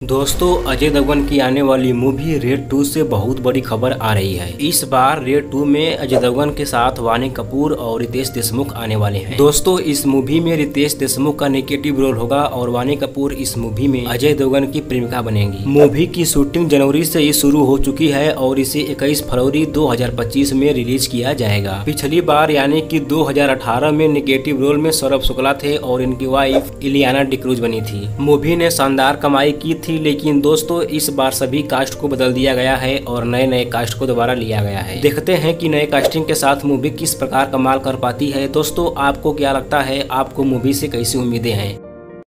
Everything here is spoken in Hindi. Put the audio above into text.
दोस्तों, अजय देवगन की आने वाली मूवी रेड 2 से बहुत बड़ी खबर आ रही है। इस बार रेड 2 में अजय देवगन के साथ वानी कपूर और रितेश देशमुख आने वाले हैं। दोस्तों, इस मूवी में रितेश देशमुख का नेगेटिव रोल होगा और वानी कपूर इस मूवी में अजय देवगन की प्रेमिका बनेंगी। मूवी की शूटिंग जनवरी से ही शुरू हो चुकी है और इसे 21 फरवरी 2025 में रिलीज किया जाएगा। पिछली बार यानी कि 2018 में नेगेटिव रोल में सौरभ शुक्ला थे और इनकी वाइफ इलियाना डिक्रूज बनी थी। मूवी ने शानदार कमाई की थी, लेकिन दोस्तों इस बार सभी कास्ट को बदल दिया गया है और नए नए कास्ट को दोबारा लिया गया है। देखते हैं कि नए कास्टिंग के साथ मूवी किस प्रकार कमाल कर पाती है। दोस्तों, आपको क्या लगता है, आपको मूवी से कैसी उम्मीदें हैं?